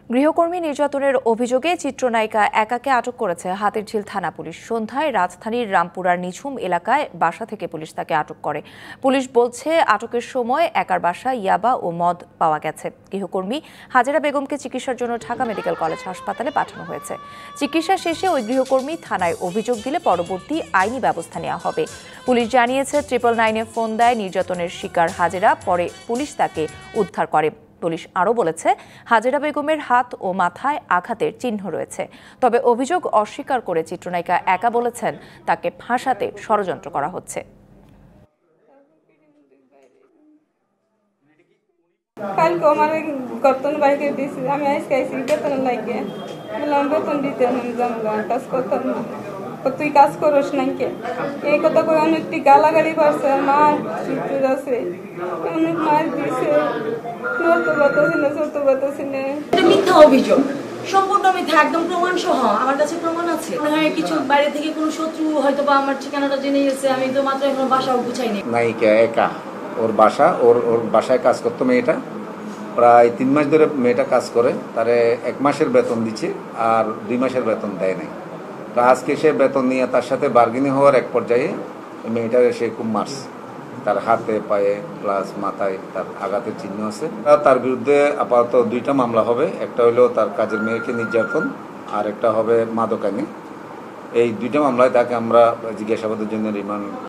গৃহকর্মী নির্যাতনের অভিযোগে চিত্রনায়িকা একাকে আটক করেছে হাতিরঝিল থানা পুলিশ। সন্ধ্যায় রাজধানীর রামপুরার নিঝুম এলাকায় বাসা থেকে পুলিশ তাকে আটক করে। পুলিশ বলছে, আটকের সময় একার বাসায় ইয়াবা ও মদ পাওয়া গেছে। গৃহকর্মী হাজেরা বেগমকে চিকিৎসার জন্য ঢাকা মেডিকেল কলেজ হাসপাতালে পাঠানো হয়েছে। চিকিৎসা শেষে ওই গৃহকর্মী থানায় অভিযোগ দিলে পরবর্তী আইনি ব্যবস্থা নেওয়া হবে। পুলিশ জানিয়েছে, 999-এ ফোন দেয় নির্যাতনের শিকার হাজেরা। পরে পুলিশ তাকে উদ্ধার করে। পুলিশ আরও বলেছে, হাজেরা বেগমের হাত ও মাথায় আঘাতের চিহ্ন রয়েছে। তবে অভিযোগ অস্বীকার করে চিত্রনায়িকা একা বলেছেন, তাকে ফাঁসাতে ষড়যন্ত্র করা হচ্ছে। কালকে আমার গর্তন বাইকে দিয়েছি, আমি আজকে আইসি বেতন লাগে বললাম বেতন দিতে আমি কাজ করতাম না, তুই কাজ করস নাই কে, এই কথা করে অনেকটি গালাগালি পারছে, মার সুযোগ আছে, অনেক মার দিয়েছে, নড়তে পারতেছি না, চড়তে পারতেছি না। মিথ্যা অভিযোগ, সম্পূর্ণ মিথ্যা, একদম প্রমাণ সহ আমার কাছে প্রমাণ আছে। কিছু বাইরে থেকে কোনো শত্রু হয়তো বা আমার ঠিকানাটা জেনে গেছে, আমি তো মাত্র এখন বাসাও গুছাইনি। নায়িকা একা ওর বাসা, ওর বাসায় কাজ করতো মেয়েটা, প্রায় 3 মাস ধরে মেয়েটা কাজ করে, তারে 1 মাসের বেতন দিচ্ছে আর 2 মাসের বেতন দেয় নাই। তো আজকে সে বেতন নিয়ে তার সাথে বার্গেনিং হওয়ার এক পর্যায়ে মেয়েটারে সে খুব মারছে, তার হাতে পায়ে প্লাস মাথায় তার আঘাতের চিহ্ন আছে। তার বিরুদ্ধে আপাতত 2টা মামলা হবে, একটা হলো তার কাজের মেয়েকে নির্যাতন আর একটা হবে মাদকানি। এই 2টা মামলায় তাকে আমরা জিজ্ঞাসাবাদের জন্য রিমান্ড